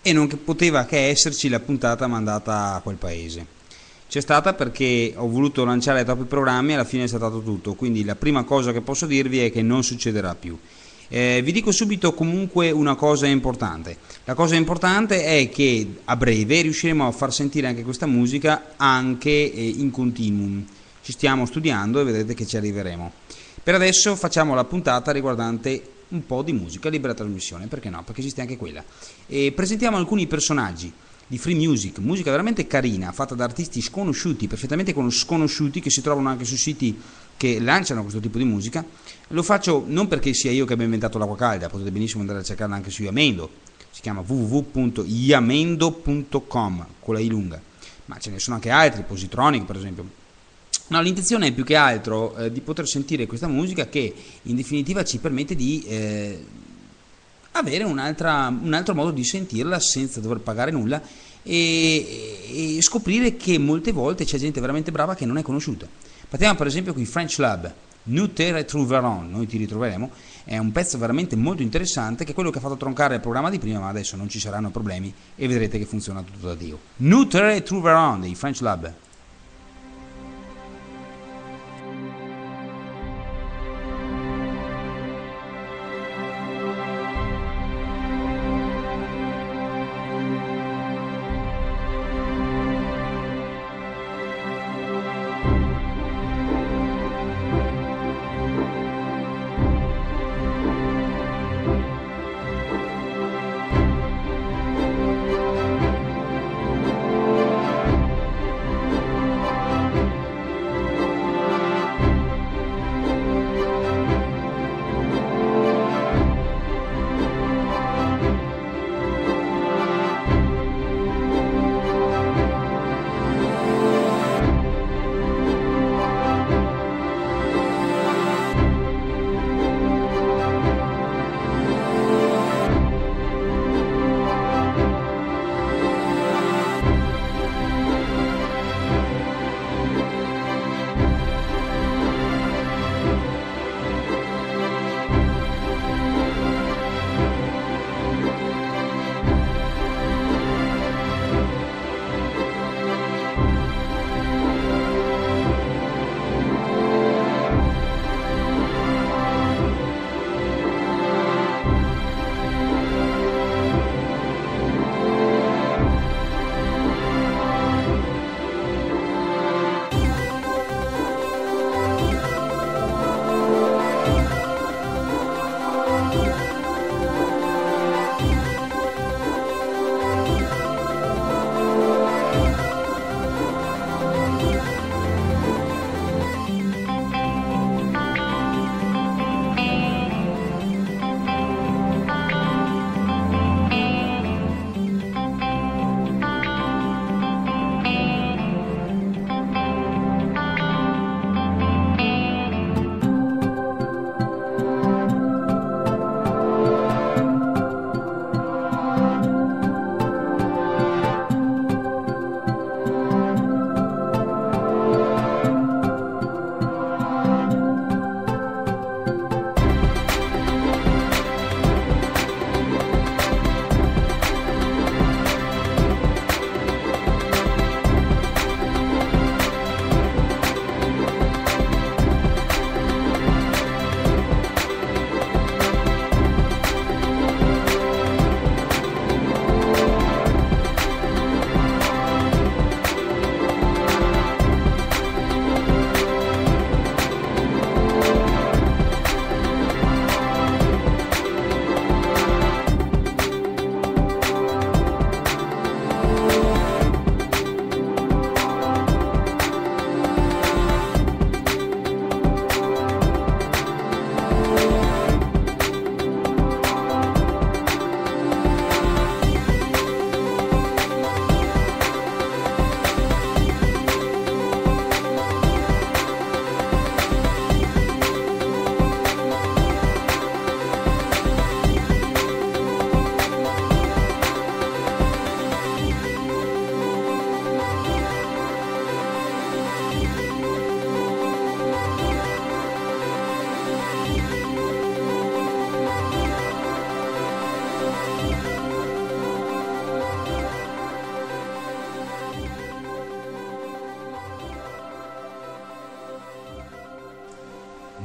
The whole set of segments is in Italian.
e non poteva che esserci la puntata mandata a quel paese. C'è stata perché ho voluto lanciare troppi programmi e alla fine è stato tutto, quindi la prima cosa che posso dirvi è che non succederà più. Vi dico subito comunque una cosa importante. La cosa importante è che a breve riusciremo a far sentire anche questa musica anche in continuum. Ci stiamo studiando e vedrete che ci arriveremo. Per adesso facciamo la puntata riguardante un po' di musica, libera trasmissione, perché no? Perché esiste anche quella. E presentiamo alcuni personaggi di free music, musica veramente carina, fatta da artisti sconosciuti, perfettamente sconosciuti, che si trovano anche su siti che lanciano questo tipo di musica. Lo faccio non perché sia io che abbia inventato l'acqua calda, potete benissimo andare a cercarla anche su Yamendo, si chiama www.yamendo.com con la I lunga, ma ce ne sono anche altri, Positronic per esempio. No, l'intenzione è più che altro di poter sentire questa musica che in definitiva ci permette di avere un altro modo di sentirla senza dover pagare nulla e scoprire che molte volte c'è gente veramente brava che non è conosciuta. Partiamo per esempio con i French Lab, Nous te retrouverons, noi ti ritroveremo, è un pezzo veramente molto interessante che è quello che ha fatto troncare il programma di prima, ma adesso non ci saranno problemi e vedrete che funziona tutto da Dio. Nous te retrouverons dei French Lab.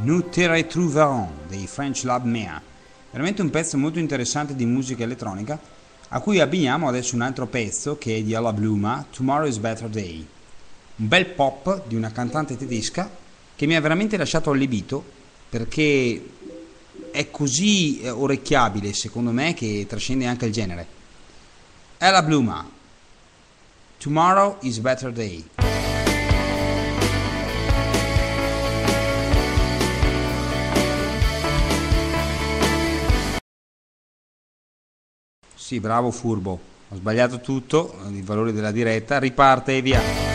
Nous te retrouverons dei French Lab Mea, veramente un pezzo molto interessante di musica elettronica, a cui abbiniamo adesso un altro pezzo che è di Alla Bluma, Tomorrow is Better Day, un bel pop di una cantante tedesca che mi ha veramente lasciato allibito perché è così orecchiabile secondo me che trascende anche il genere. Alla Bluma, Tomorrow is Better Day. Sì, bravo furbo, ho sbagliato tutto, i valori della diretta, riparte e via.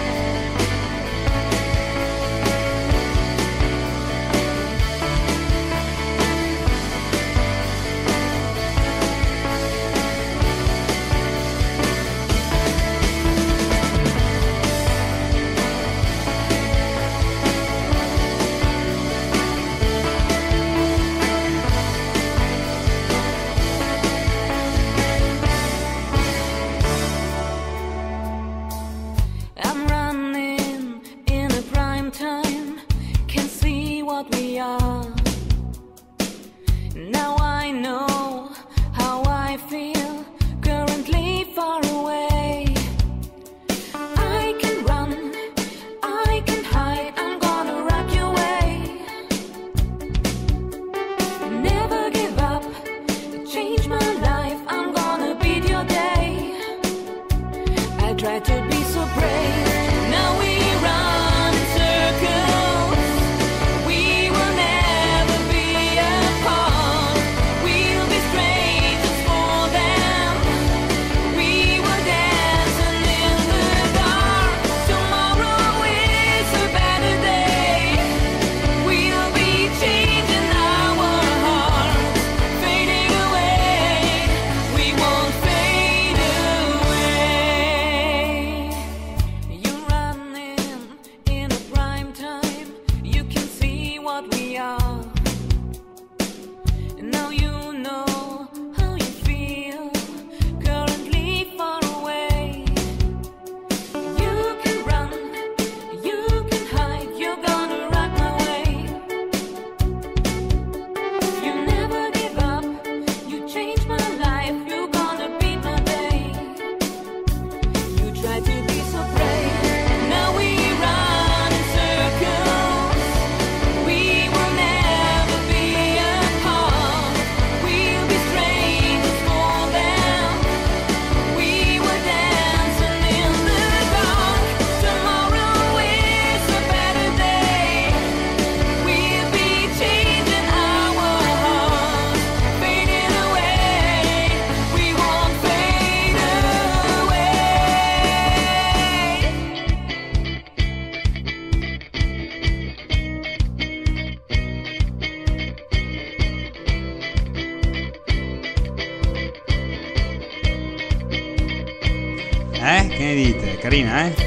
Che ne dite? Carina, eh?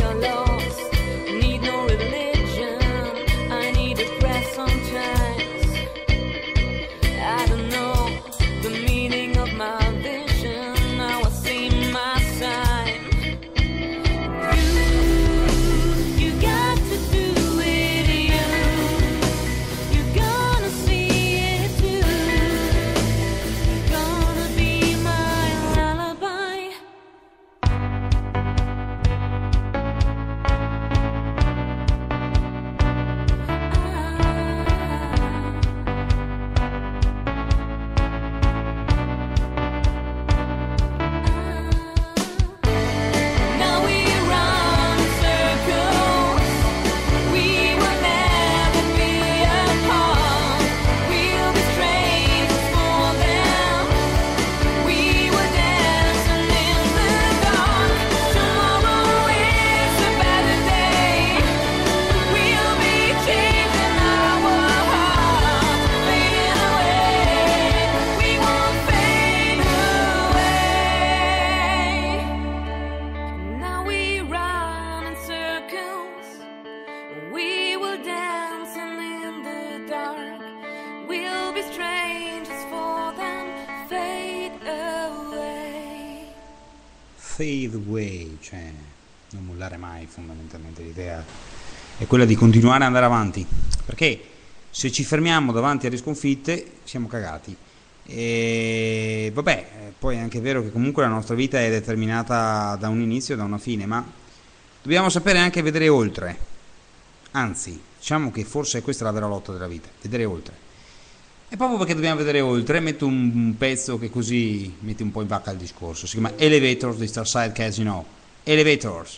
Fade away, cioè non mollare mai, fondamentalmente l'idea è quella di continuare ad andare avanti, perché Se ci fermiamo davanti alle sconfitte siamo cagati. E vabbè, poi è anche vero che comunque la nostra vita è determinata da un inizio e da una fine, ma dobbiamo sapere anche vedere oltre. Anzi, diciamo che forse questa è la vera lotta della vita, vedere oltre. E proprio perché dobbiamo vedere oltre, metto un pezzo che così mette un po' in vacca il discorso. Si chiama Elevators di Starside Casino. Elevators.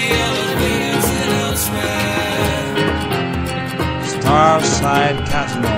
Starside Casino.